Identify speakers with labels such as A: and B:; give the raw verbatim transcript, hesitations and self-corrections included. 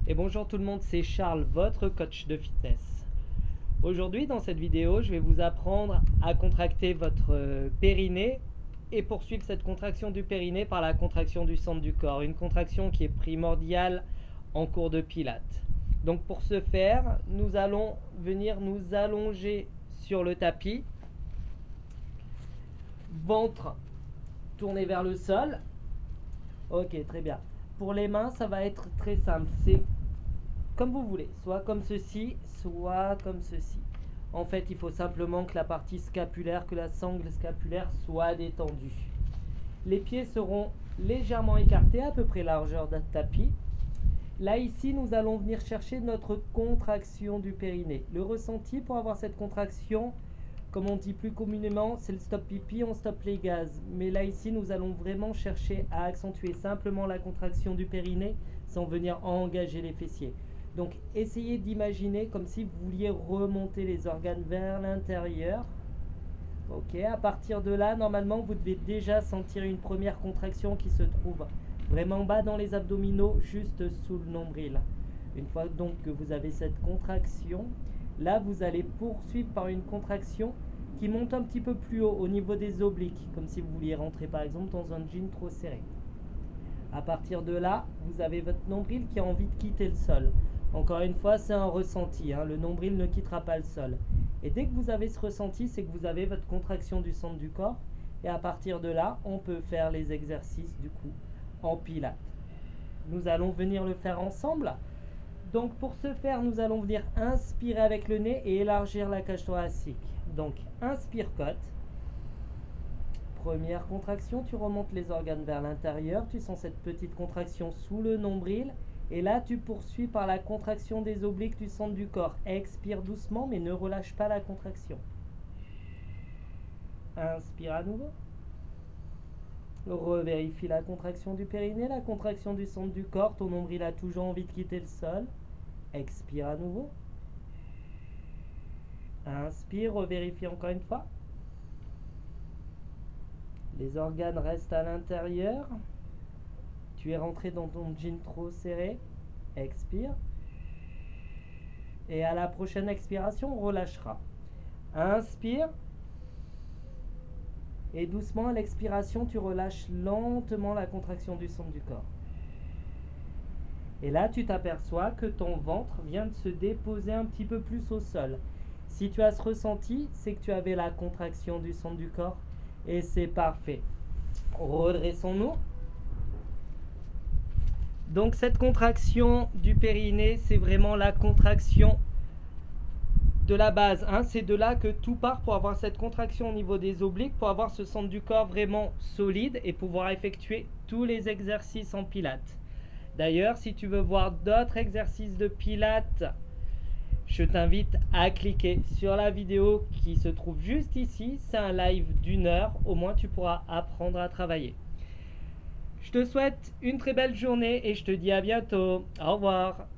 A: Et bonjour tout le monde, c'est Charles, votre coach de fitness. Aujourd'hui, dans cette vidéo, je vais vous apprendre à contracter votre euh, périnée et poursuivre cette contraction du périnée par la contraction du centre du corps. Une contraction qui est primordiale en cours de pilates. Donc pour ce faire, nous allons venir nous allonger sur le tapis. Ventre tourné vers le sol. Ok, très bien. Pour les mains, ça va être très simple. C'est comme vous voulez, soit comme ceci, soit comme ceci. En fait, il faut simplement que la partie scapulaire, que la sangle scapulaire soit détendue. Les pieds seront légèrement écartés, à peu près largeur d'un tapis. Là, ici, nous allons venir chercher notre contraction du périnée. Le ressenti pour avoir cette contraction, comme on dit plus communément, c'est le stop pipi, on stoppe les gaz. Mais là, ici, nous allons vraiment chercher à accentuer simplement la contraction du périnée sans venir engager les fessiers. Donc, essayez d'imaginer comme si vous vouliez remonter les organes vers l'intérieur. Ok, à partir de là, normalement, vous devez déjà sentir une première contraction qui se trouve vraiment bas dans les abdominaux, juste sous le nombril. Une fois donc que vous avez cette contraction, là, vous allez poursuivre par une contraction qui monte un petit peu plus haut, au niveau des obliques, comme si vous vouliez rentrer par exemple dans un jean trop serré. À partir de là, vous avez votre nombril qui a envie de quitter le sol. Encore une fois, c'est un ressenti, hein, le nombril ne quittera pas le sol. Et dès que vous avez ce ressenti, c'est que vous avez votre contraction du centre du corps. Et à partir de là, on peut faire les exercices du coup en pilates. Nous allons venir le faire ensemble. Donc pour ce faire, nous allons venir inspirer avec le nez et élargir la cage thoracique. Donc inspire côte. Première contraction, tu remontes les organes vers l'intérieur. Tu sens cette petite contraction sous le nombril. Et là, tu poursuis par la contraction des obliques du centre du corps. Expire doucement, mais ne relâche pas la contraction. Inspire à nouveau. Revérifie la contraction du périnée, la contraction du centre du corps. Ton nombril a toujours envie de quitter le sol. Expire à nouveau. Inspire, revérifie encore une fois. Les organes restent à l'intérieur. Tu es rentré dans ton jean trop serré. Expire. Et à la prochaine expiration, on relâchera. Inspire. Et doucement, à l'expiration, tu relâches lentement la contraction du centre du corps. Et là, tu t'aperçois que ton ventre vient de se déposer un petit peu plus au sol. Si tu as ce ressenti, c'est que tu avais la contraction du centre du corps. Et c'est parfait. Redressons-nous. Donc cette contraction du périnée, c'est vraiment la contraction de la base. Hein. C'est de là que tout part pour avoir cette contraction au niveau des obliques, pour avoir ce centre du corps vraiment solide et pouvoir effectuer tous les exercices en pilates. D'ailleurs, si tu veux voir d'autres exercices de pilates, je t'invite à cliquer sur la vidéo qui se trouve juste ici. C'est un live d'une heure, au moins tu pourras apprendre à travailler. Je te souhaite une très belle journée et je te dis à bientôt. Au revoir.